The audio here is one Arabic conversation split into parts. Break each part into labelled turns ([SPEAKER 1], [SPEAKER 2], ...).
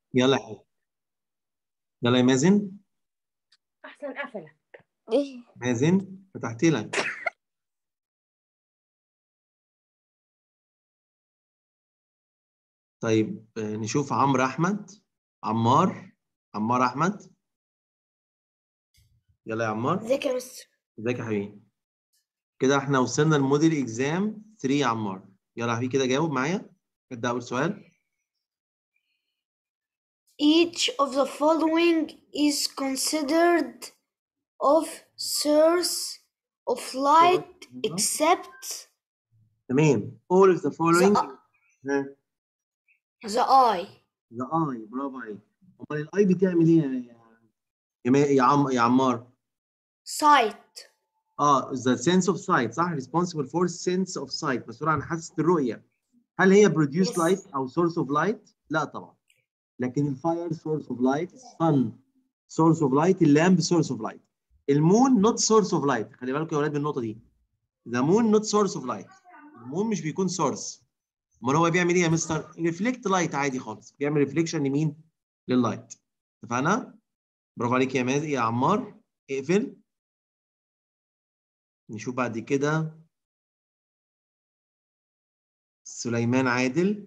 [SPEAKER 1] يلا يا حبيبي. يلا يا مازن.
[SPEAKER 2] احسن قفله.
[SPEAKER 3] ايه
[SPEAKER 1] مازن فتحت لك. طيب نشوف عمرو احمد. عمار احمد. يلا يا عمار.
[SPEAKER 2] ازيك يا مستر؟
[SPEAKER 1] ازيك يا حبيبي؟ كده احنا وصلنا لموديل اكزام 3 يا عمار. يلا يا حبيبي كده جاوب معايا. ابدا اول سؤال.
[SPEAKER 2] Each of the following is considered of source of light except
[SPEAKER 1] تمام. all of the following. ها.
[SPEAKER 2] the eye.
[SPEAKER 1] the eye. برافو عليك. امال الاي بتعمل ايه يا عمار؟
[SPEAKER 2] Sight.
[SPEAKER 1] the sense of sight صح. responsible for sense of sight مسؤول عن حاسة الرؤية. هل هي produce
[SPEAKER 2] Yes.
[SPEAKER 1] light او source of light؟ لا طبعا. لكن الفاير source of light، sun source of light، اللامب source of light. المون not source of light. خلي بالكم يا ولاد من النقطة دي. the moon not source of light. المون مش بيكون source. امال هو بيعمل ايه يا مستر؟ ريفلكت لايت عادي خالص. بيعمل ريفليكشن لمين؟ لللايت. اتفقنا؟ برافو عليك يا يا عمار. اقفل. نشوف بعد كده سليمان عادل.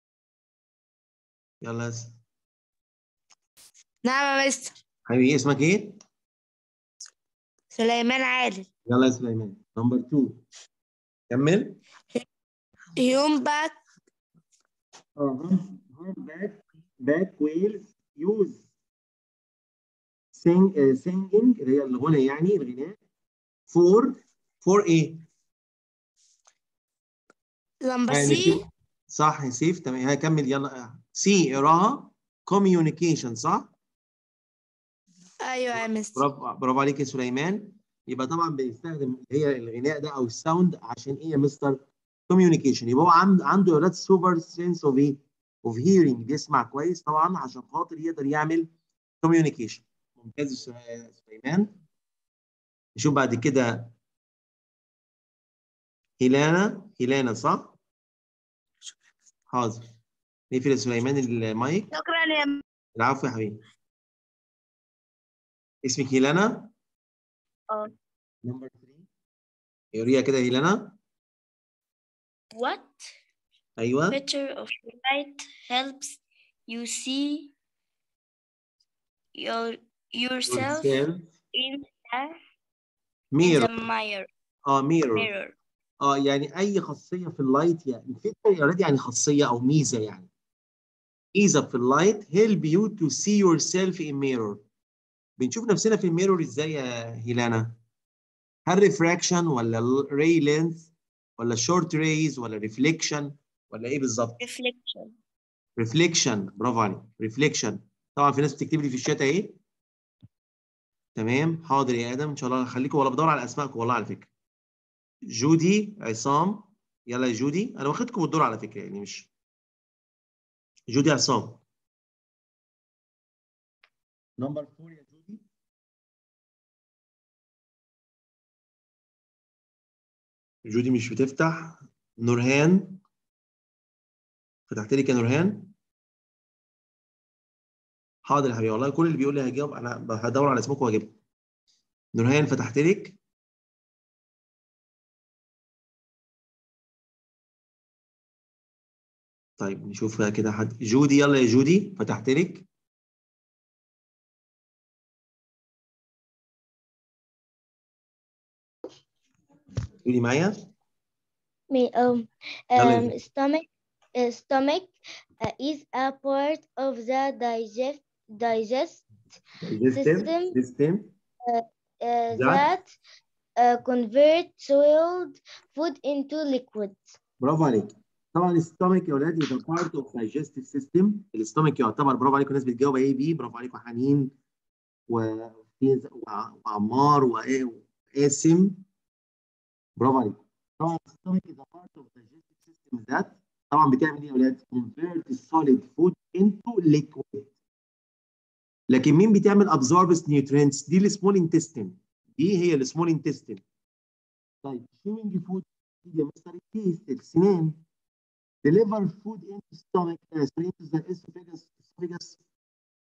[SPEAKER 1] يلا يا
[SPEAKER 3] نعم يا مستر.
[SPEAKER 1] حبيبي اسمك ايه؟
[SPEAKER 3] سليمان عادل.
[SPEAKER 1] يلا يا سليمان نمبر 2. كمل.
[SPEAKER 3] humpback
[SPEAKER 1] back whales use singing اللي هي الغنى يعني الغناء for ايه؟
[SPEAKER 3] لمبر
[SPEAKER 1] يعني
[SPEAKER 3] سي.
[SPEAKER 1] صح يا سيف. تمام هكمل. يلا سي اقراها communication صح؟
[SPEAKER 3] ايوه يا مستر.
[SPEAKER 1] برافو عليك يا سليمان. يبقى طبعا بيستخدم هي الغناء ده او الساوند عشان ايه يا مستر؟ كوميونيكيشن. يبقى هو عنده يا ولاد سوبر سينس اوف ايه؟ اوف هيرنج. بيسمع كويس طبعا عشان خاطر يقدر يعمل كوميونيكيشن. ممتاز يا سليمان. نشوف بعد كده هيلانا صح؟ حاضر. نقفل يا سليمان المايك.
[SPEAKER 3] شكرا يا مستر.
[SPEAKER 1] العفو يا حبيبي. اسمك هيلانا؟
[SPEAKER 3] اه.
[SPEAKER 1] نمبر 3. يوريها كده هيلانا.
[SPEAKER 4] What
[SPEAKER 1] ايوه.
[SPEAKER 4] picture of light helps you see yourself
[SPEAKER 1] yourself
[SPEAKER 4] in the
[SPEAKER 1] mirror.
[SPEAKER 4] mirror?
[SPEAKER 1] mirror. يعني اي خاصيه في اللايت. يعني الفكره يا ولاد يعني خاصيه او ميزه يعني. ميزه في اللايت help you to see yourself in mirror. بنشوف نفسنا في الميرور ازاي يا هيلانا؟ هل ريفراكشن ولا راي لينث ولا شورت ريز ولا ريفليكشن ولا ايه بالظبط؟
[SPEAKER 4] Reflection.
[SPEAKER 1] ريفليكشن. برافو عليك. ريفليكشن. طبعا في ناس بتكتب لي في الشات اهي. تمام حاضر يا ادم ان شاء الله. خليكم ولا بدور على اسمائكم والله على فكره. جودي عصام. يلا يا جودي انا واخدكم بالدور على فكره يعني مش. جودي عصام. نمبر 4 يا جودي. جودي مش بتفتح. نورهان. فتحت لك يا نورهان. حاضر يا حبيبي والله كل اللي بيقول لي هجاوب انا هدور على اسمكم واجيبكم. نورهان فتحت لك. طيب نشوف كده حد. جودي يلا يا جودي فتحت لك. قولي معايا. يلا يا جودي.
[SPEAKER 3] stomach is a part of the digest system that convert soiled food into liquid.
[SPEAKER 1] برافو عليك. طبعا الستومك يا اولاد يبقى بارت اوف دايجستيف سيستم. الستومك يعتبر. برافو عليكم الناس بتجاوب اي بي. برافو عليكم حنين وعمار وقاسم. برافو عليكم. طبعا الستومك is a part of digestive system that طبعا بتعمل ايه يا اولاد؟ convert solid food into liquid. لكن مين بتعمل absorbs nutrients؟ دي السمول انتستين. دي هي السمول انتستين. طيب chewing food يا مستر التيست السنان. deliver food into stomach into the esophagus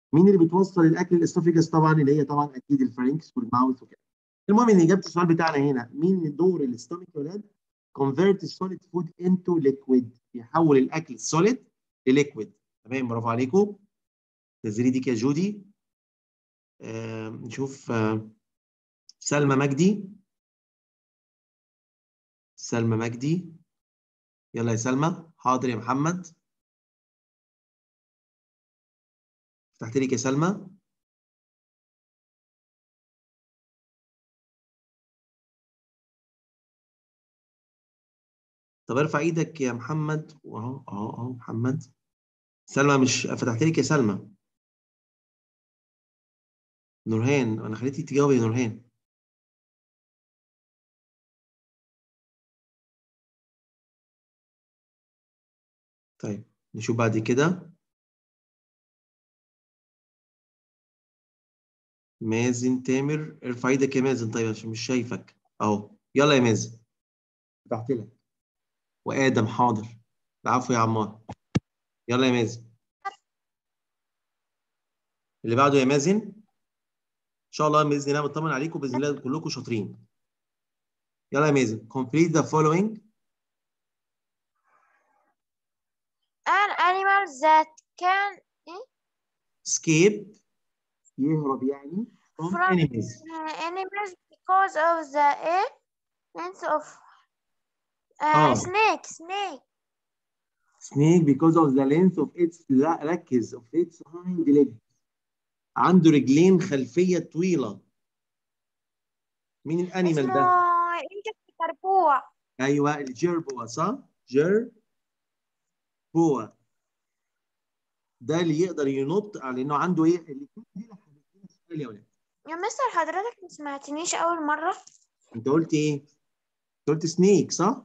[SPEAKER 1] مين اللي بتوصل الاكل الاسوفيجاس؟ طبعا اللي هي طبعا اكيد الفارنكس والماوث وكده. المهم ان اجابه السؤال بتاعنا هنا مين دور الاستومك يا ولاد؟ convert solid food into liquid، يحول الاكل السوليد لليكويد. تمام، برافو عليكم. نزلي ديك يا جودي. نشوف سلمى مجدي. سلمى مجدي، يلا يا سلمى. حاضر يا محمد، فتحت لك يا سلمى. طب ارفع ايدك يا محمد، واهو اهو محمد. سلمى مش فتحت لك يا سلمى. نورهان، انا خليتك تجاوبي يا نورهان. طيب نشوف بعد كده. مازن تامر، ارفع ايدك يا مازن. طيب عشان مش شايفك اهو. يلا يا مازن، فتحت لك. وادم حاضر. العفو يا عمار. يلا يا مازن. اللي بعده يا مازن. ان شاء الله باذن الله بطمن عليكم، باذن الله كلكم شاطرين. يلا يا مازن. complete the following.
[SPEAKER 5] An animal that can
[SPEAKER 1] escape، يهرب يعني from
[SPEAKER 5] from
[SPEAKER 1] enemies.
[SPEAKER 5] enemies because of the length of snake
[SPEAKER 1] because of the length of its، لا ركز، of its hind leg. عنده رجلين خلفية طويلة. مين الانيمال ده؟
[SPEAKER 5] اسمه الجربوع.
[SPEAKER 1] ايوه الجربوع، صح؟ جربوع ده اللي يقدر ينط على انه عنده ايه؟ الاثنين دي لحد سؤال يا ولاد.
[SPEAKER 5] يا مستر حضرتك ما سمعتنيش اول مرة.
[SPEAKER 1] انت قلت ايه؟ انت قلت سنيك صح؟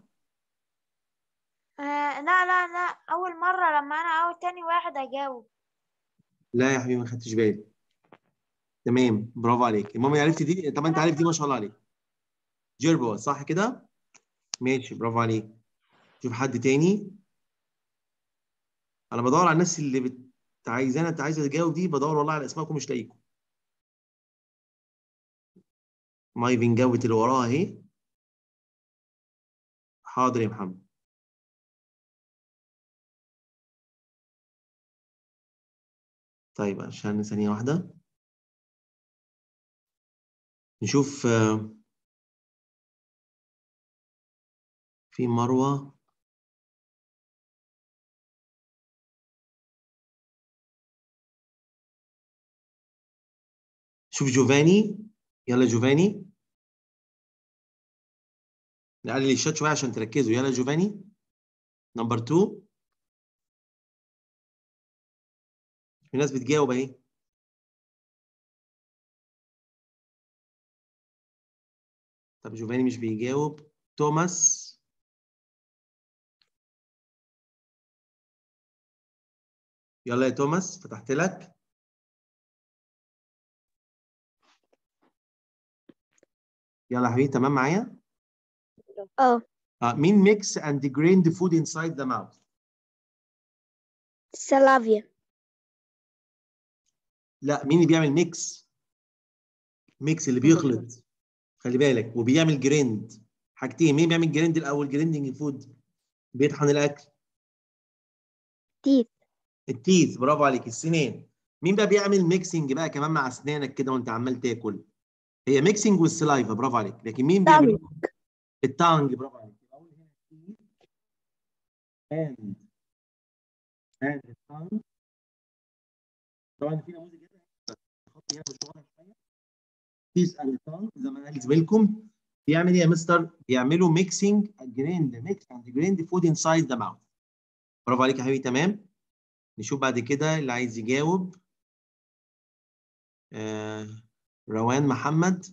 [SPEAKER 5] لا اول مرة لما انا اول تاني واحد اجاوب.
[SPEAKER 1] لا يا حبيبي ما خدتش بالي. تمام برافو عليك. المهم عرفت دي. طب انت عارف دي ما شاء الله عليك. جربوع صح كده؟ ماشي برافو عليك. شوف حد تاني. انا بدور على الناس اللي انت عايزه تجاوب دي، بدور والله على اسمائكم مش لاقيكم. مايفن جاوبت اللي وراها اهي. حاضر يا محمد. طيب عشان ثانية واحدة نشوف. في مروة. شوف جوفاني. يلا جوفاني، نقلل الشات شوية عشان تركزوا. يلا جوفاني نمبر 2. في ناس بتجاوب اهي. طب جوفاني مش بيجاوب. توماس. يلا يا توماس فتحت لك. يلا يا حبيبي تمام معايا؟ مين mix and grain the food inside the mouth؟
[SPEAKER 2] سلافيا.
[SPEAKER 1] لا، مين اللي بيعمل ميكس؟ ميكس اللي بيخلط، خلي بالك، وبيعمل جريند. حاجتين، مين بيعمل جريند الاول؟ جريندنج فود، بيطحن الاكل.
[SPEAKER 2] تيث.
[SPEAKER 1] التيث، برافو عليك. السنان. مين بقى بيعمل ميكسنج بقى كمان مع اسنانك كده وانت عمال تاكل؟ هي ميكسنج والسلايفا، برافو عليك. لكن مين بيعمل؟ التانج، برافو عليك. اقول هنا and التانج. طبعا في نموذج هنا خط هنا مش واضح شويه. تيث اند تانج زي ما قال زميلكم. بيعمل ايه يا مستر؟ بيعملوا ميكسنج جريند، ميكس اند جريند فود انسايد ذا ماوث. برافو عليك يا حبيبي تمام. نشوف بعد كده اللي عايز يجاوب. روان محمد.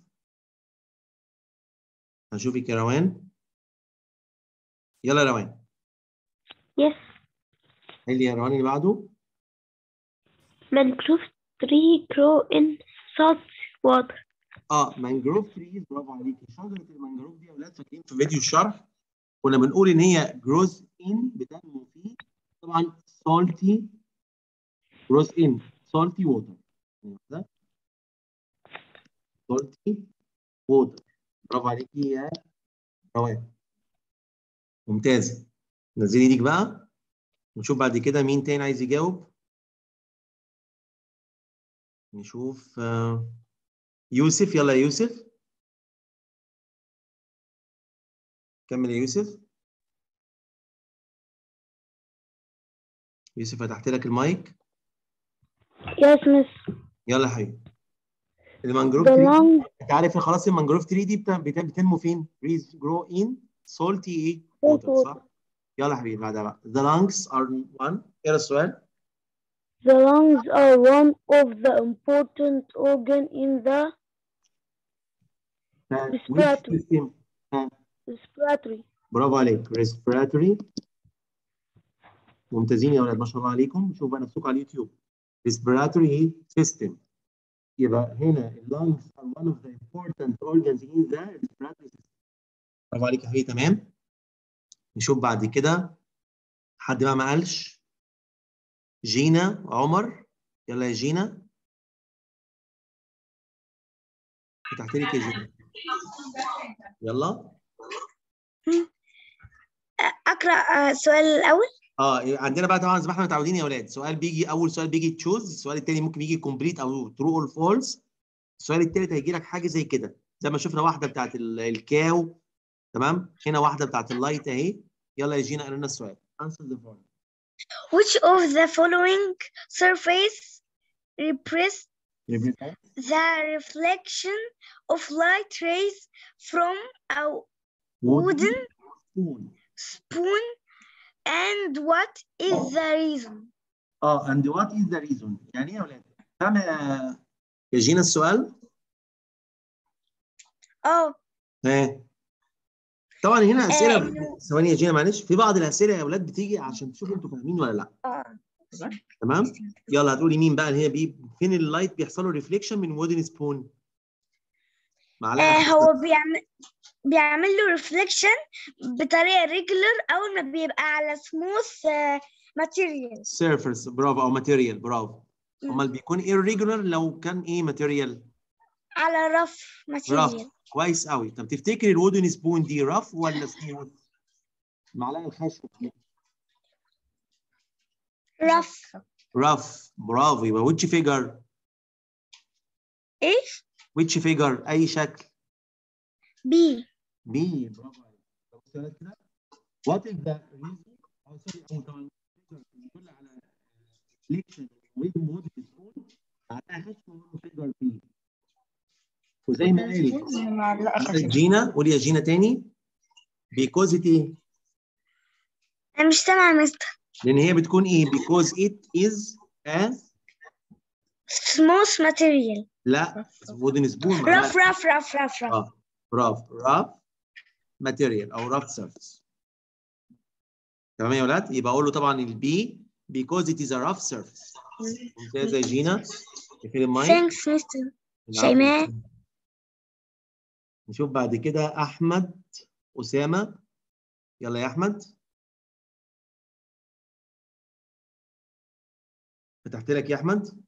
[SPEAKER 1] هشوفك يا روان. يلا يا روان.
[SPEAKER 6] Yes.
[SPEAKER 1] اللي يا روان اللي بعده.
[SPEAKER 6] Mangrove tree grow in salt water.
[SPEAKER 1] مانجروف تريز، برافو عليك. شجره المانجروف دي يا اولاد فاكرين في فيديو الشرح كنا بنقول ان هي جروث ان، بتنمو فيه طبعا سالتي جروث ان salty water. salty water. برافو عليكي يا روان. ممتاز. نزلي ايدك بقى نشوف بعد كده مين تاني عايز يجاوب. نشوف يوسف. يلا يا يوسف كمل يا يوسف. يوسف فتحت لك المايك.
[SPEAKER 6] Yes, miss.
[SPEAKER 1] يلا يا حبيبي. المانجروف
[SPEAKER 6] The
[SPEAKER 1] تري
[SPEAKER 6] lungs
[SPEAKER 1] انت عارف خلاص المانجروف تري دي بتنمو فين؟ trees grow in salty ايه؟ water صح؟ يلا يا حبيبي بعدها بقى. The lungs are one. ايه السؤال؟
[SPEAKER 6] The lungs are one of the important organ in the respiratory. Respiratory.
[SPEAKER 1] برافو عليك. respiratory. ممتازين يا اولاد ما شاء الله عليكم. شوفوا بقى نفسكم على اليوتيوب. respiratory system. يبقى هنا lungs are one of the important organs in the respiratory system. برافو عليك يا حبيبي. تمام. نشوف بعد كده حد بقى ما قالش. جينا عمر. يلا يا جينا. فتحت لك يا جينا. يلا.
[SPEAKER 5] أقرأ السؤال الأول.
[SPEAKER 1] عندنا بقى طبعا زي ما احنا متعودين يا اولاد سؤال بيجي اول سؤال بيجي تشوز. السؤال الثاني ممكن يجي كومبليت او ترو اور فولس. السؤال الثالث هيجي لك حاجه زي كده زي ما شفنا واحده بتاعت الكاو. تمام. هنا واحده بتاعت اللايت اهي. يلا يا جينا قول لنا السؤال. answer the following.
[SPEAKER 5] Which of the following surface represents the reflection of light rays from a wooden spoon and what is the reason?
[SPEAKER 1] and what is the reason؟ يعني ايه يا اولاد؟ فاهم يا جينا السؤال؟ طبعا هنا اسئله. ثواني يا جينا معلش. في بعض الاسئله يا اولاد بتيجي عشان تشوفوا انتوا فاهمين ولا لا. تمام. يلا هتقولي مين بقى اللي هي فين اللايت بيحصل له ريفليكشن من وودن سبون؟
[SPEAKER 5] هو بيعمل له ريفليكشن بطريقه ريجولر اول ما بيبقى على سموث ماتيريال
[SPEAKER 1] سيرفيس. برافو. او ماتيريال. برافو. امال بيكون irregular لو كان ايه ماتيريال؟
[SPEAKER 5] على رف ماتيريال.
[SPEAKER 1] كويس قوي. طب تفتكر الوودن سبون دي رف ولا سموث؟ معلقه الخشب. رف. برافو. يبقى which figure؟
[SPEAKER 5] ايه؟
[SPEAKER 1] which figure؟ اي شكل؟
[SPEAKER 5] بي.
[SPEAKER 1] برافو عليك. طب السؤال كده what is the reason؟ طبعا بيدل على reflection with wooden spoon بعدها خشب figure بي. وزي ما قالت جينا. قولي يا جينا تاني. because it ايه؟
[SPEAKER 5] انا مش سامعه مستر.
[SPEAKER 1] لان هي بتكون ايه؟ because it is a
[SPEAKER 5] smooth material.
[SPEAKER 1] لا wooden spoon.
[SPEAKER 5] رف.
[SPEAKER 1] برافو. rough material او rough surface. تمام يا ولاد. يبقى اقول له طبعا البي because it is a rough surface. ممتازه يا جينا. اقفلي المايك.
[SPEAKER 5] ثانكس مستر شيماء.
[SPEAKER 1] نشوف بعد كده احمد اسامه. يلا يا احمد. فتحت لك يا احمد.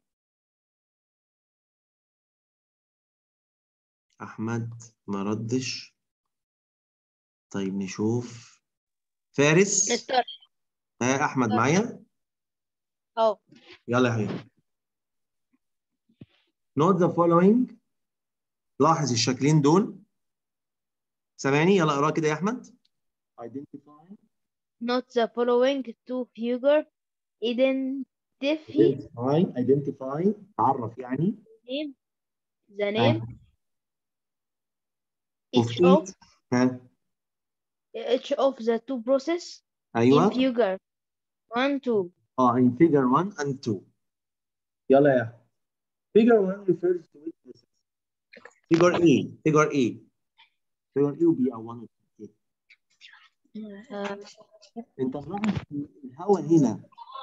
[SPEAKER 1] احمد ما ردش. طيب نشوف فارس. احمد معايا. يلا يا حبيبي. note the following. لاحظ الشكلين دول. سامعني؟ يلا اقرا كده يا احمد. identify.
[SPEAKER 7] note the following two figure.
[SPEAKER 1] identify تعرف يعني.
[SPEAKER 7] the name each of the two process
[SPEAKER 1] ايوه
[SPEAKER 7] in figure 1 2.
[SPEAKER 1] in figure 1 and 2. يلا يا احمد. figure 1 refers to which process؟ figure A و B او 1 و 2. انت ملاحظ الهواء هنا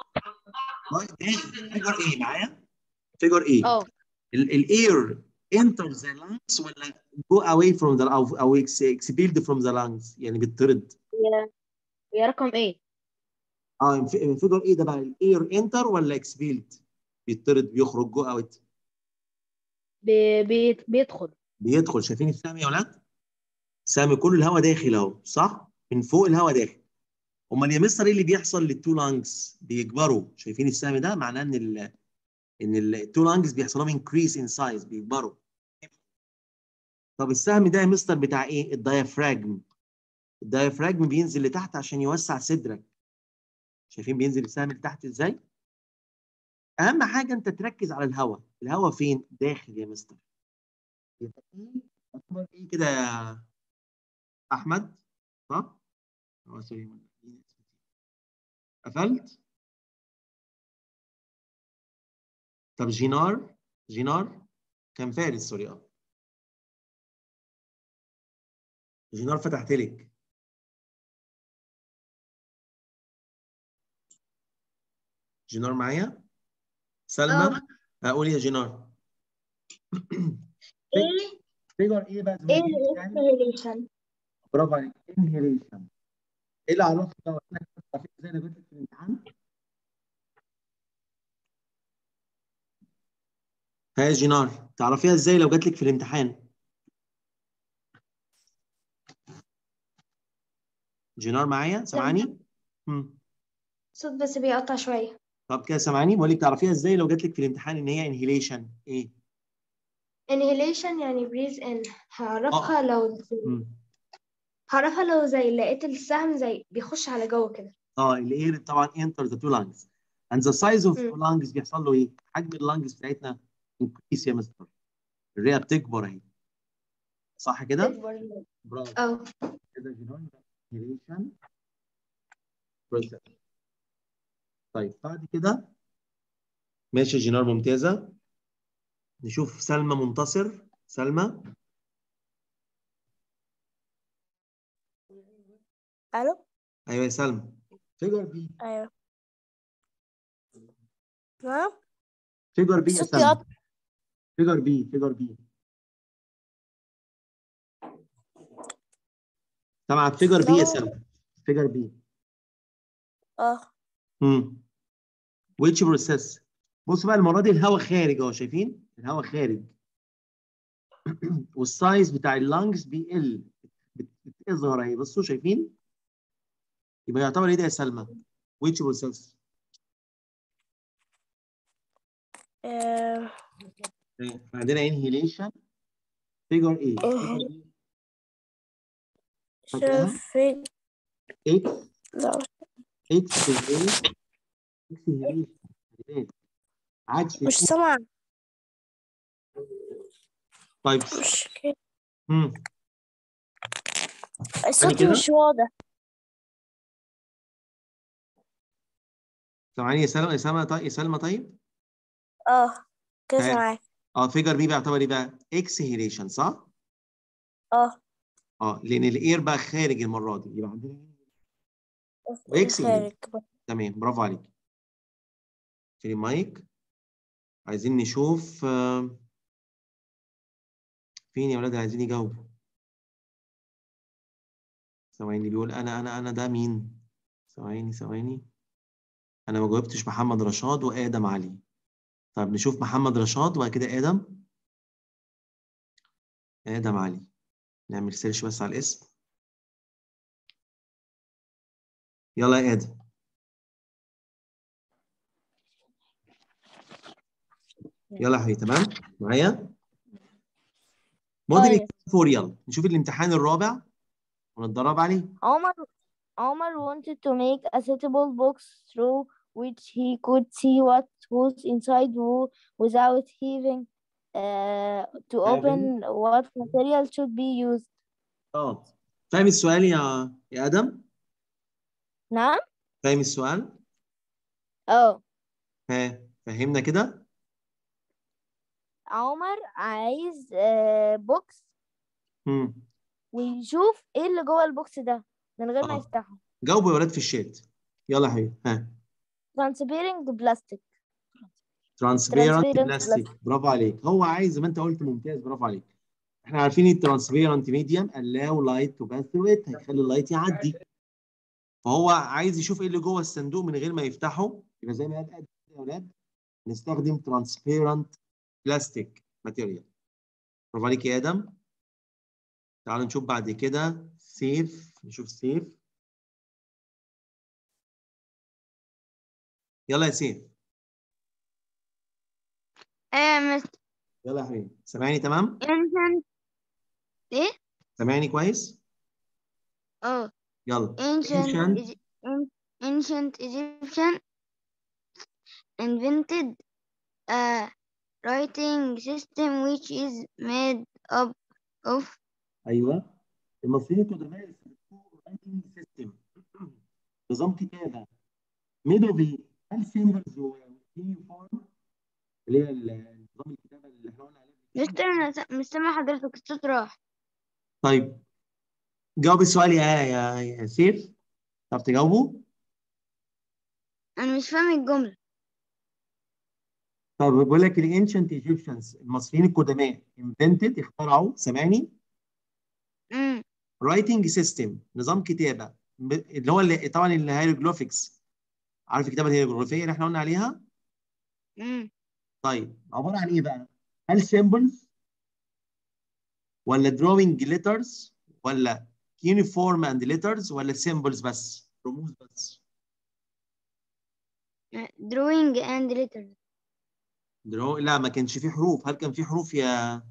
[SPEAKER 1] figure A معايا؟ figure A. الاير enters the lungs ولا go away from the او expelled from the lungs يعني بتطرد؟
[SPEAKER 7] يا رقم ايه؟
[SPEAKER 1] figure A ده بقى الاير انتر ولا expelled؟ بيطرد، بيخرج، جو اوت.
[SPEAKER 7] بيدخل.
[SPEAKER 1] شايفين السهم يا ولاد؟ السهم كل الهواء داخل اهو، صح؟ من فوق الهواء داخل. امال يا مستر ايه اللي بيحصل للتو لانجز؟ بيكبروا. شايفين السهم ده؟ معناه ان التو لانجز بيحصل لهم انكريس ان سايز، بيكبروا. طب السهم ده يا مستر بتاع ايه؟ الدايفراجم. الدايفراجم بينزل لتحت عشان يوسع صدرك. شايفين بينزل السهم لتحت ازاي؟ اهم حاجه انت تركز على الهواء. الهواء فين؟ داخل يا مستر. يبقى ايه كده يا احمد؟ صح؟ سوري، قفلت؟ طب جينار كان فارس، سوري. جينار فتحت لك. جينار معايا؟ سلمى هقول يا جينار.
[SPEAKER 5] ايه
[SPEAKER 1] فيجر ايه بقى؟
[SPEAKER 5] ايه الانهيليشن؟
[SPEAKER 1] برافو عليك، انهيليشن. ايه اللي عرفك لو قلت لك زي اللي قلت لك في الامتحان؟ ها يا جينار، تعرفيها ازاي لو جات لك في الامتحان؟ جينار معايا؟ سامعاني؟
[SPEAKER 5] صوت بس بيقطع شوية.
[SPEAKER 1] طب كده سامعاني؟ بقول لك تعرفيها ازاي لو جات لك في الامتحان ان هي انهيليشن؟ ايه؟
[SPEAKER 5] inhalation يعني breathe in. هعرفها لو زي لقيت السهم زي بيخش على جوه كده.
[SPEAKER 1] الاير طبعا enter the two lungs and the size of lungs بيحصل له ايه؟ حجم اللانجز بتاعتنا increase يا مستر. الرئه بتكبر اهي، صح كده؟
[SPEAKER 5] تكبر.
[SPEAKER 1] برافو. كده جينار inhalation process. طيب بعد كده ماشي يا جينار، ممتازه. نشوف سلمى منتصر. سلمى.
[SPEAKER 3] الو.
[SPEAKER 1] ايوه يا سلمى. فيجر بي.
[SPEAKER 3] ايوه. نعم.
[SPEAKER 1] فيجر بي يا
[SPEAKER 3] صوتي
[SPEAKER 1] سلمى.
[SPEAKER 3] قطع.
[SPEAKER 1] فيجر بي. سامعك؟ فيجر بي يا سلمى. فيجر بي. which process. بص بقى المره دي الهواء خارج اهو، شايفين؟ الهواء خارج. والسايز بتاع اللانجز بيقل، بتظهر اهي، بصوا شايفين؟ يبقى يعتبر ايه ده يا سلمى؟ which process. عندنا inhalation. فيجر ايه؟
[SPEAKER 3] شايفين.
[SPEAKER 1] اكسهيليشن. عكس
[SPEAKER 3] مش سامعة.
[SPEAKER 1] طيب.
[SPEAKER 3] مش كده.
[SPEAKER 1] يعني
[SPEAKER 3] الصوت
[SPEAKER 1] كده؟
[SPEAKER 3] مش واضح.
[SPEAKER 1] سامعاني يا سلمى؟ يا سلمى طيب؟
[SPEAKER 3] كده سامعاك.
[SPEAKER 1] فيجر بي بيعتبر ايه بقى؟ اكسهيليشن، صح؟ لان الاير بقى خارج المره دي، يبقى عندنا
[SPEAKER 3] خارج.
[SPEAKER 1] تمام، برافو عليك. شيل المايك. عايزين نشوف فين يا ولاد عايزين يجاوبوا. ثواني، بيقول انا ده مين؟ ثواني. انا ما جاوبتش محمد رشاد وادم علي. طب نشوف محمد رشاد وبعد كده ادم علي. نعمل سيرش بس على الاسم. يلا يا ادم. يلا يا حبيبي، تمام معايا؟ موديل 4. يلا نشوف الامتحان الرابع ونتدرب عليه.
[SPEAKER 3] Omar wanted to make a suitable box through which he could see what was inside without having to open what material should be used.
[SPEAKER 1] فاهم السؤال يا ادم؟
[SPEAKER 3] نعم.
[SPEAKER 1] فاهم السؤال؟ فهمنا كده؟
[SPEAKER 3] عمر عايز بوكس ويشوف ايه اللي جوه البوكس ده من غير ما يفتحه.
[SPEAKER 1] جاوبوا يا ولاد في الشات. يلا يا حبيبي.
[SPEAKER 3] transparent بلاستيك.
[SPEAKER 1] ترانسبيرنت بلاستيك، برافو عليك. هو عايز زي ما انت قلت، ممتاز، برافو عليك. احنا عارفين الترانسبيرنت ميديم allow light to pass through it، هيخلي اللايت يعدي. فهو عايز يشوف ايه اللي جوه الصندوق من غير ما يفتحه. يبقى زي ما قال يا ولاد، نستخدم transparent plastic material. برافو عليك يا ادم. تعالوا نشوف بعد كده سيف. نشوف سيف. يلا يا سيف. يلا يا حبيبي. سامعني تمام؟
[SPEAKER 3] ايه؟
[SPEAKER 1] سامعني كويس؟ يلا.
[SPEAKER 3] ancient Egyptian invented a writing system which is made up of
[SPEAKER 1] ايوه. المصريين القدماء استخدموا writing system. نظام كتابه. ميدو بي. هل سيمبلز ويونيفورم اللي هي نظام الكتابه اللي احنا قلنا عليه؟
[SPEAKER 3] مش سامع حضرتك، الصوت راح.
[SPEAKER 1] طيب جاوب السؤال يا سيف. تعرف تجاوبه؟
[SPEAKER 3] انا مش فاهم الجملة.
[SPEAKER 1] طب بقول لك الانشنت ايجيبشنز المصريين القدماء invented اخترعوا. سامعني؟ رايتنج سيستم نظام كتابه اللي هو طبعا الهيروغليفكس. عارف الكتابه الهيروغليفيه اللي احنا قلنا عليها؟ طيب عباره عن ايه بقى؟ هل سيمبلز ولا دروينج ليترز ولا يونيفورم اند ليترز ولا سيمبلز بس؟ رموز بس.
[SPEAKER 3] drawing and letters.
[SPEAKER 1] لا ما كانش فيه حروف. هل كان فيه حروف يا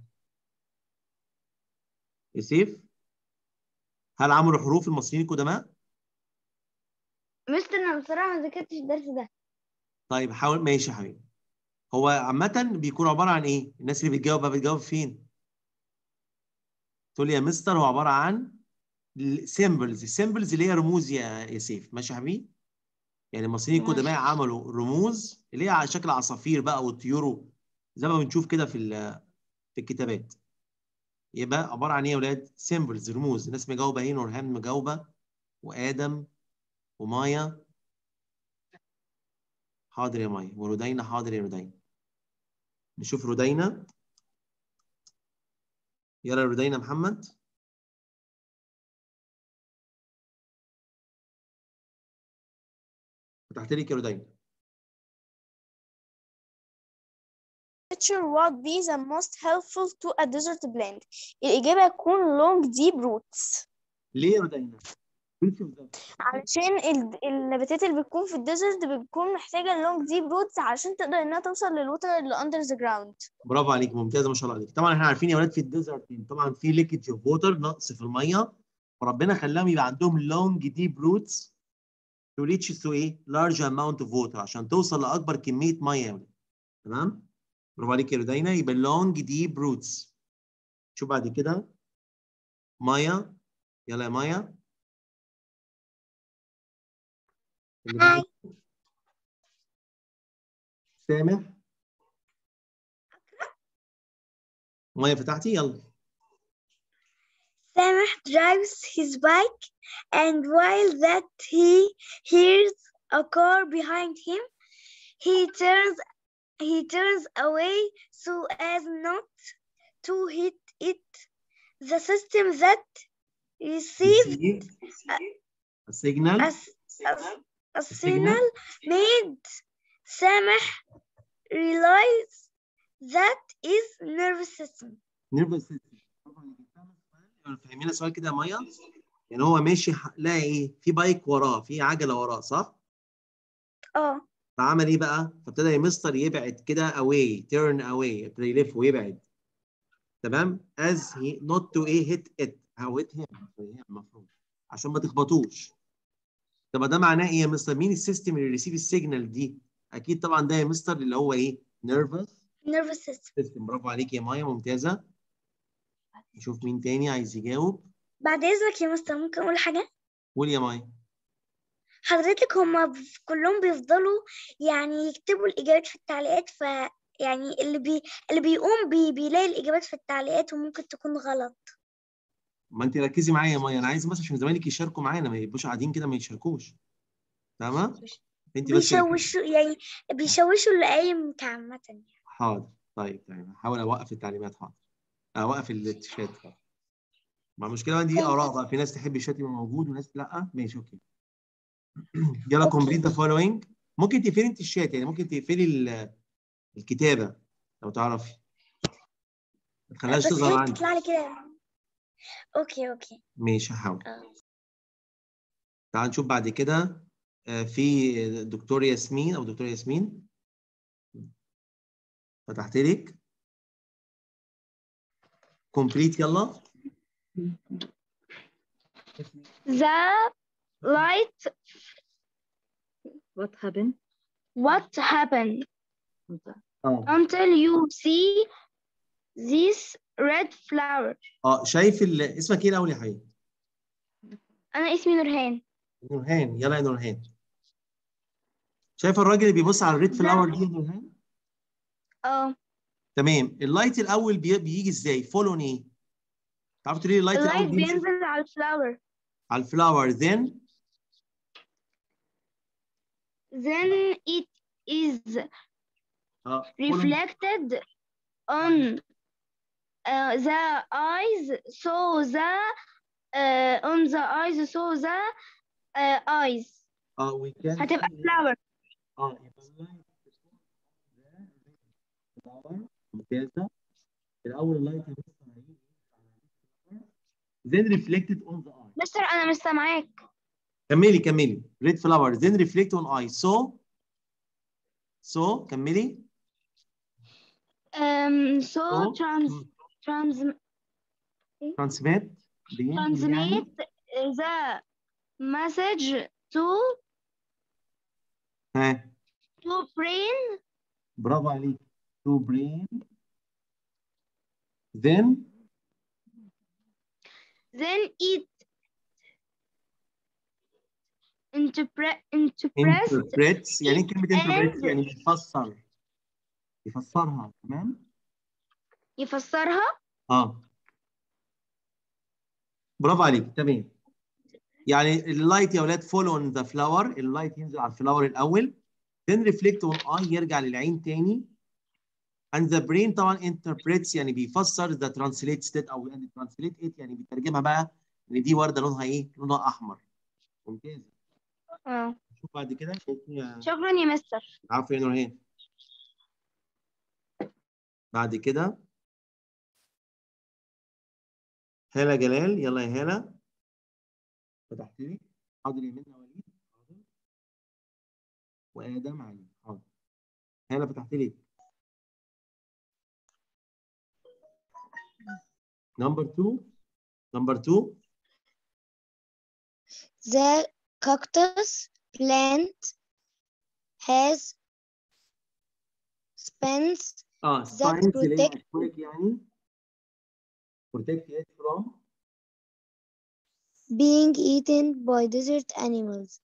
[SPEAKER 1] سيف؟ هل عملوا حروف المصريين القدماء؟
[SPEAKER 3] مستر انا بصراحة ما ذاكرتش الدرس ده.
[SPEAKER 1] طيب حاول. ماشي يا حبيبي. هو عامة بيكون عبارة عن ايه؟ الناس اللي بتجاوب فين؟ تقول لي يا مستر هو عبارة عن سيمبلز. السيمبلز اللي هي رموز يا سيف. ماشي يا حبيبي؟ يعني المصريين القدماء عملوا رموز اللي هي على شكل عصافير بقى والطيور زي ما بنشوف كده في الكتابات. يبقى عبارة عن ايه يا ولاد؟ سيمبلز رموز. الناس مجاوبة ايه؟ نورهان مجاوبة وآدم ومايا. حاضر يا مايا. ورودينا. حاضر يا رودينا. نشوف رودينا. يلا رودينا محمد. فتحت لك يا رودينا.
[SPEAKER 5] would be the most helpful to a desert plant. الإجابة هتكون long deep roots.
[SPEAKER 1] ليه يا رودينا؟
[SPEAKER 5] علشان النباتات اللي بتكون في الديزرت بتكون محتاجة long deep roots علشان تقدر إنها توصل للوتر اللي under the ground.
[SPEAKER 1] برافو عليك. ممتازة ما شاء الله عليك. طبعا احنا عارفين يا ولاد في الديزرت طبعا في ليكج اوف ووتر، نقص في المية، فربنا خلاهم يبقى عندهم long deep roots to reach to ايه؟ large amount of water عشان توصل لأكبر كمية مية يا ولاد. تمام؟ برافو عليك يا رودينا. يبقى long deep roots. شوف بعد كده مايا. يلا يا مايا. سامح. مايا فتحتي؟ يلا.
[SPEAKER 5] Sameh drives his bike and while that he hears a car behind him, he turns away so as not to hit it. The system that received
[SPEAKER 1] a signal
[SPEAKER 5] made Sameh realize that is nervous system.
[SPEAKER 1] nervous system. فاهمين السؤال كده يا مايا؟ يعني هو ماشي لقى ايه؟ في بايك وراه، في عجله وراه، صح؟ فعمل ايه بقى؟ فابتدى يا مستر يبعد كده away، turn away، ابتدى يلف ويبعد. تمام؟ as he not to ايه hit it او hit him المفروض عشان ما تخبطوش. طب ده معناه ايه يا مستر؟ مين السيستم اللي ريسيف السيجنال دي؟ اكيد طبعا ده يا مستر اللي هو ايه؟ nervous system. برافو عليك يا مايا. ممتازه. نشوف مين تاني عايز يجاوب.
[SPEAKER 5] بعد اذنك يا مستر ممكن اقول حاجه؟
[SPEAKER 1] قول يا مايا.
[SPEAKER 5] حضرتك هما كلهم بيفضلوا يعني يكتبوا الإجابات في التعليقات، يعني اللي بيقوم بيلاقي الإجابات في التعليقات وممكن تكون غلط.
[SPEAKER 1] ما انت ركزي معايا يا مايا. انا عايز بس عشان زمايلك يشاركوا معانا، ما يبقوش قاعدين كده ما يشاركوش. فاهمه؟ انت بس
[SPEAKER 5] بيشوشوا اللي قايم كعامة.
[SPEAKER 1] حاضر. طيب هحاول اوقف التعليمات. حاضر. اوقف الشات. ما المشكله دي اراء بقى، في ناس تحب الشات يبقى موجود وناس لا. ماشي اوكي. يلا كومبليت ذا فولوينج. ممكن تقفلي انت الشات، يعني ممكن تقفلي الكتابه لو تعرفي، ما تخليهاش
[SPEAKER 5] بس
[SPEAKER 1] تظهر
[SPEAKER 5] هي
[SPEAKER 1] عندك.
[SPEAKER 5] بتطلع لي كده. اوكي.
[SPEAKER 1] ماشي هحاول.
[SPEAKER 5] آه.
[SPEAKER 1] تعال نشوف بعد كده في دكتور ياسمين او دكتور ياسمين، فتحت لك كومبليت يلا.
[SPEAKER 3] The light.
[SPEAKER 8] What happened?
[SPEAKER 3] What happened
[SPEAKER 1] اه
[SPEAKER 3] until you see this red flower?
[SPEAKER 1] شايف اسمك ايه الاول يا حبيبي؟
[SPEAKER 3] أنا اسمي نورهان.
[SPEAKER 1] نورهان. يلا يا نورهان، شايف الراجل اللي بيبص على الريد فلاور دي يا نورهان؟ تمام. اللايت الاول بيجي ازاي؟ فولون ايه؟ تعرفوا تقولي اللايت الاول
[SPEAKER 3] اللايت
[SPEAKER 1] بينزل
[SPEAKER 3] بينزل على الفلاور.
[SPEAKER 1] على الفلاور then
[SPEAKER 3] it is
[SPEAKER 1] follow.
[SPEAKER 3] reflected on the eyes so the eyes
[SPEAKER 1] we can
[SPEAKER 3] هتبقى
[SPEAKER 1] see
[SPEAKER 3] flower.
[SPEAKER 1] يبقى اللايت فلاور ممتازه. الاول اللايت هيبص على then reflected on the eye.
[SPEAKER 3] مستر أنا مش سامعاك.
[SPEAKER 1] كملي red flower then reflect on eye so كملي. transmit
[SPEAKER 3] the message to brain.
[SPEAKER 1] برافو عليك. to brain then
[SPEAKER 3] it
[SPEAKER 1] interprets. يعني كلمة interprets
[SPEAKER 3] and
[SPEAKER 1] يعني يفسرها. تمام.
[SPEAKER 3] يفسرها.
[SPEAKER 1] برافو عليك. تمام. يعني اللايت يا اولاد follow on the flower، اللايت ينزل على الفلاور الاول then reflect on eye يرجع للعين تاني and the brain طبعا interprets يعني بيفسر the translate state او translate it يعني بيترجمها بقى ان دي ورده لونها ايه؟ لونها احمر. ممتاز. شوف بعد كده.
[SPEAKER 3] شكرا يا مستر.
[SPEAKER 1] عفوا يا نورهان. بعد كده هالة جلال. يلا يا هالة. فتحت لي. حاضر يا منى وليد. حاضر. وادم علي. حاضر. هالة فتحت لي. نمبر 2.
[SPEAKER 5] The cactus plant has spines that protect
[SPEAKER 1] يعني protect it from
[SPEAKER 5] being eaten by desert animals.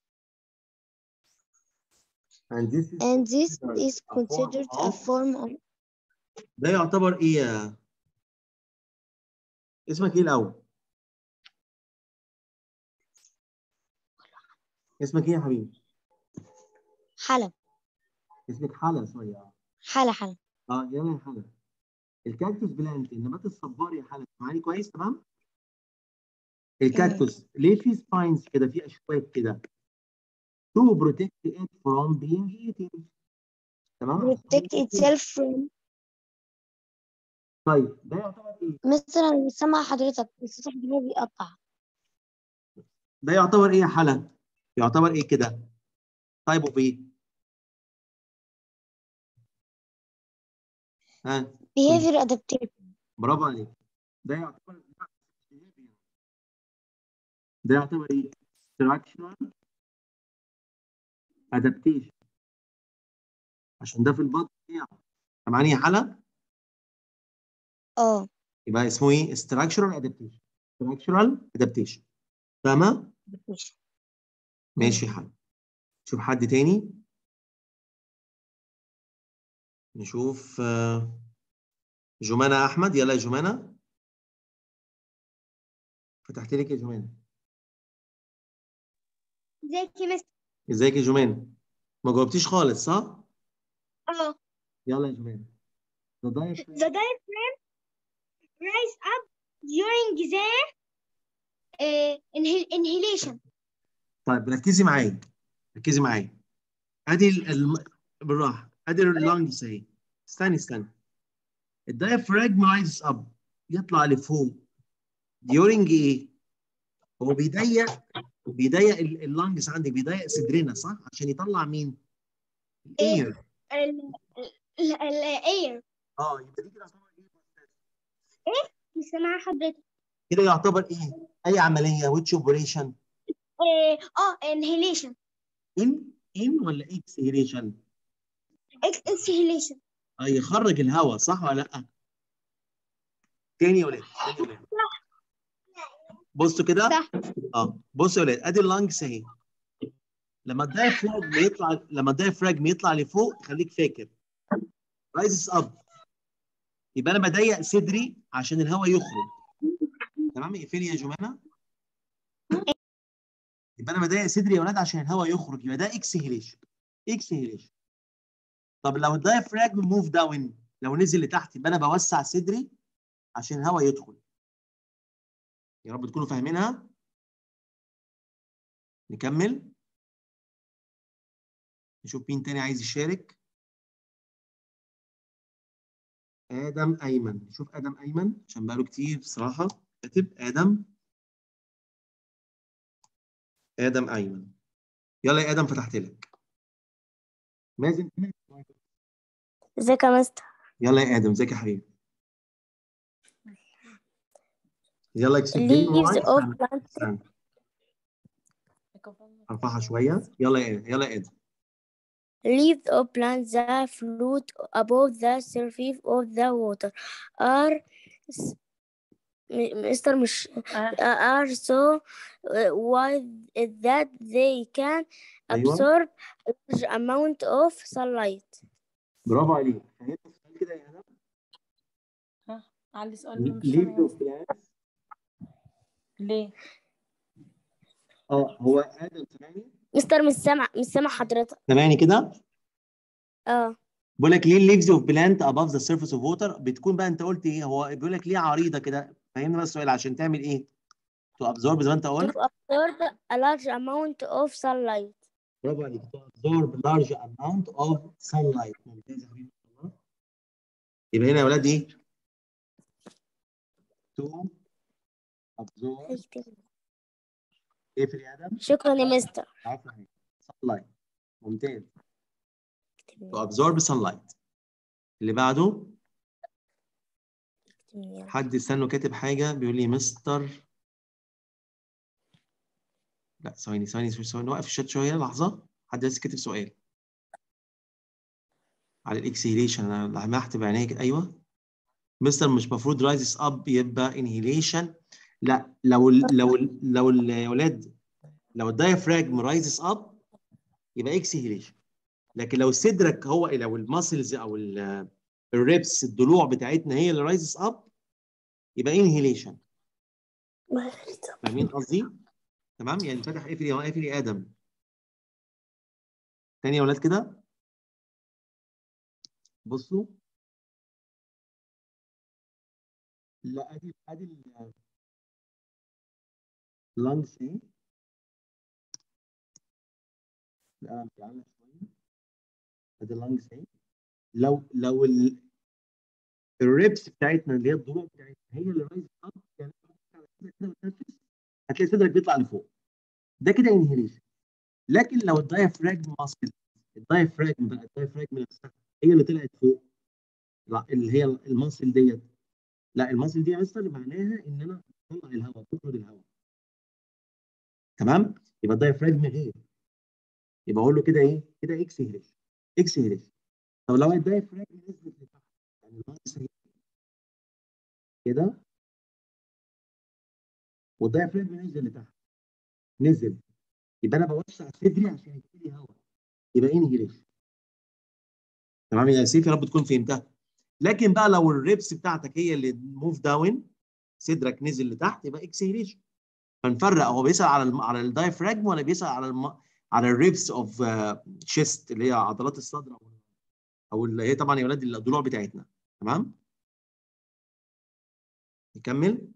[SPEAKER 1] And this
[SPEAKER 5] is considered a form of.
[SPEAKER 1] ده يعتبر ايه؟ اسمك ايه الاول؟ اسمك ايه يا حبيبي؟
[SPEAKER 5] حلا.
[SPEAKER 1] اسمك حلا. سوري.
[SPEAKER 5] حلا.
[SPEAKER 1] يلا يا حلا. الكاكتوس بلانت النبات الصبار يا حلا. معايا كويس؟ تمام. الكاكتوس ليه في سباينز كده، في اشواك كده to protect it from being eaten. تمام.
[SPEAKER 5] protect itself from.
[SPEAKER 1] طيب ده يعتبر ايه؟
[SPEAKER 5] مستر انا مش سامعه حضرتك، الصوت بيقطع.
[SPEAKER 1] ده يعتبر ايه يا حلا؟ يعتبر ايه كده؟ طيب وبيه؟
[SPEAKER 5] behavior adaptation.
[SPEAKER 1] برافو عليك. ده يعتبر ايه؟ structural adaptation. عشان ده في البطن بتاعه. سامعني يا حلا؟ يبقى اسمه ايه؟ structural adaptation. فاهمة؟ ماشي يا حلا. شوف حد تاني. نشوف جمانة أحمد. يلا يا جمانة. فتحت لك يا جمانة.
[SPEAKER 5] ازيك يا مستر؟
[SPEAKER 1] ازيك يا جمانة؟ ما جاوبتيش خالص صح؟ يلا يا جمانة. The
[SPEAKER 5] diaphragm rise up during the inhalation.
[SPEAKER 1] طيب ركزي معايا. ادي بالراحة. ادي اللانجز اهي. استني الدايفراجم رايز اب يطلع لفوق during ايه؟ هو بيضيق اللانجز عندك، بيضيق صدرنا صح؟ عشان يطلع مين؟ الاير.
[SPEAKER 5] الاير.
[SPEAKER 1] يبقى دي كده يعتبر
[SPEAKER 5] ايه؟ مش سامعة حضرتك.
[SPEAKER 1] كده يعتبر ايه؟ اي عمليه which operation؟
[SPEAKER 5] inhalation.
[SPEAKER 1] ان ولا اكسهيليشن؟
[SPEAKER 5] exhalation.
[SPEAKER 1] يخرج الهواء صح ولا لا؟ تاني يا ولاد بصوا كده. بصوا يا ولاد ادي اللانجز اهي. لما الدايفراجم يطلع لفوق خليك فاكر رايزز اب، يبقى انا بضيق صدري عشان الهواء يخرج. تمام؟ اقفلي يا جمانه. يبقى انا بضيق صدري يا ولاد عشان الهواء يخرج، يبقى ده اكسهيليشن. طب لو الدايفراجم موف داون، لو نزل لتحت، يبقى انا بوسع صدري عشان الهواء يدخل. يا رب تكونوا فاهمينها. نكمل نشوف مين تاني عايز يشارك. آدم أيمن، نشوف آدم أيمن عشان بقاله كتير بصراحة كاتب آدم أيمن. يلا يا آدم فتحت لك. مازن
[SPEAKER 3] ازيك يا مستر؟
[SPEAKER 1] يلا يا آدم، ازيك يا حبيبي؟ يلا اكسبلين
[SPEAKER 3] leaves of plants.
[SPEAKER 1] ارفعها شوية. يلا يا آدم.
[SPEAKER 3] Leaves of plants that float above the surface of the water are are so wide that they can absorb a large amount of sunlight.
[SPEAKER 1] برافو عليك. فهمت السؤال كده يا آدم؟
[SPEAKER 8] عندي سؤال مش
[SPEAKER 1] Leaves of
[SPEAKER 8] فاهمة.
[SPEAKER 1] plants.
[SPEAKER 8] ليه؟
[SPEAKER 1] هو آدم سامعني؟
[SPEAKER 3] مستر مش سامع حضرتك.
[SPEAKER 1] سامعني كده؟ بقول لك ليه الليفز اوف بلانت above the surface of water؟ بتكون بقى انت قلت ايه؟ هو بيقول لك ليه عريضه كده. فهمني بقى السؤال. عشان تعمل ايه؟ to absorb زي ما انت قلت.
[SPEAKER 3] to absorb a large amount of sunlight.
[SPEAKER 1] برافو عليك. to absorb large amount of sunlight. ممتاز يا حبيبي. يبقى هنا يا ولاد ايه؟ to absorb. ايه في ادم؟
[SPEAKER 3] شكرا يا مستر.
[SPEAKER 1] عفوا. sunlight. ممتاز. to absorb sunlight. اللي بعده حد استنوا كاتب حاجه بيقول لي مستر. لا ثواني نوقف الشات شويه لحظه. حد بس كاتب سؤال على الاكسهيليشن. انا لمحت بعينيا كده. ايوه مستر مش المفروض رايزز اب يبقى انهيليشن؟ لا لو يا ولاد لو الدايفراجم رايزز اب يبقى اكسهيليشن. لكن لو صدرك هو لو الماسلز او الريبس الضلوع بتاعتنا هي اللي رايزز اب يبقى انهيليشن. فاهمين قصدي؟ تمام. يعني فتح اقفل يا ادم. تاني يا ولاد كده بصوا. لا ادي اللانجز اهي. القلم بيعلق شويه. ادي اللانجز اهي. لو الريبس بتاعتنا اللي هي الضلوع بتاعتنا هي اللي رايز اب، يعني هتلاقي صدرك بيطلع لفوق. ده كده انهيليشن. لكن لو الدايفراجم ماسل، الدايفراجم نفسها هي اللي طلعت فوق، لا اللي هي الماسل ديت، لا الماسل دي مثلا معناها ان انا بطلع الهواء، بطرد الهواء. تمام؟ يبقى الدايفراجم غير. يبقى اقول له كده ايه؟ كده اكسهيليشن. طب لو الدايفراجم نزلت لتحت، يعني الماسل كده والدايفراجم نزل لتحت، يبقى انا بوسع صدري عشان يجي لي هواء، يبقى انهيليشن. تمام يا سيف؟ يا رب تكون فهمتها. لكن بقى لو الريبس بتاعتك هي اللي موف داون، صدرك نزل لتحت، يبقى اكسهيليشن. فنفرق هو بيسال على الدايفراجم ولا بيسال على الريبس اوف شيست اللي هي عضلات الصدر او اللي هي طبعا يا ولاد الضلوع بتاعتنا. تمام؟ نكمل.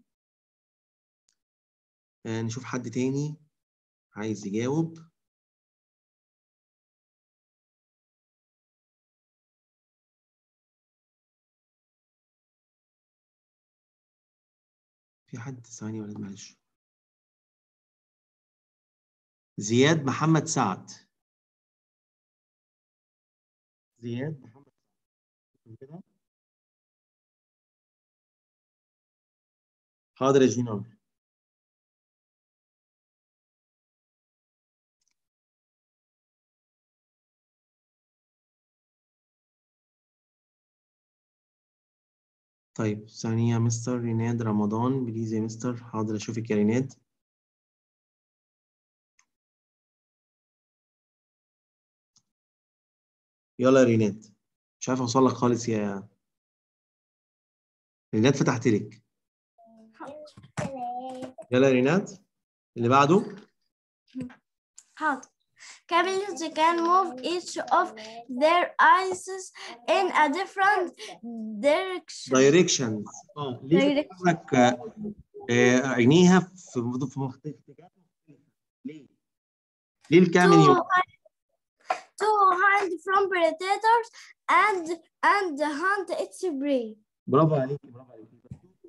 [SPEAKER 1] نشوف حد تاني عايز يجاوب. في حد ثواني يا ولاد معلش. زياد محمد سعد. زياد محمد سعد كده. حاضر يا جينار. طيب ثانية يا مستر ريناد رمضان بليز يا مستر. حاضر اشوفك يا ريناد. يلا يا ريناد. مش عارف اوصل لك خالص يا ريناد. فتحت لك. يلا يا ريناد اللي بعده.
[SPEAKER 9] حاضر. Camels can move each of their eyes in a different direction.
[SPEAKER 1] دايركشنز. ليه بتتحرك عينيها في مختلف اتجاهات مختلفة؟ ليه الكامل
[SPEAKER 9] To hide from predators and hunt its prey.
[SPEAKER 1] برافو عليكي برافو عليكي.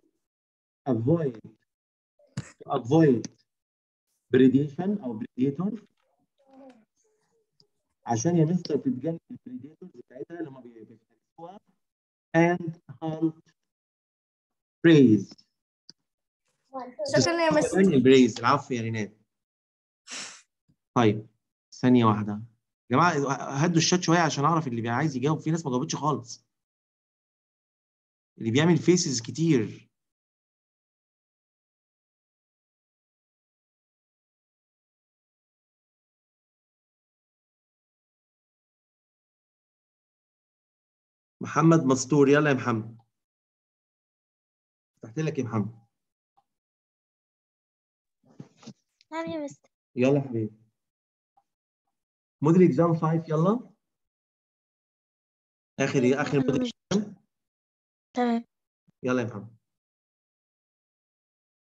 [SPEAKER 1] avoid predation او predator عشان يا مستر تتجنب البريديتورز بتاعتها اللي هم بيفترسوها and hunt praise.
[SPEAKER 9] شكرا يا مستر.
[SPEAKER 1] البريز. العفو يا ريناد. طيب ثانية واحدة يا جماعة هدوا الشات شوية عشان أعرف اللي عايز يجاوب. في ناس ما جاوبتش خالص. اللي بيعمل فيسز كتير. محمد مستور. يلا يا محمد. فتحت لك يا محمد.
[SPEAKER 5] نعم يا مستر.
[SPEAKER 1] يلا يا حبيبي. موديل اكزام 5 يلا. اخر موديل.
[SPEAKER 5] تمام.
[SPEAKER 1] يلا يا محمد.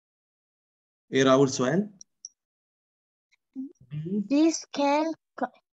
[SPEAKER 1] ايه اول سؤال؟
[SPEAKER 5] These can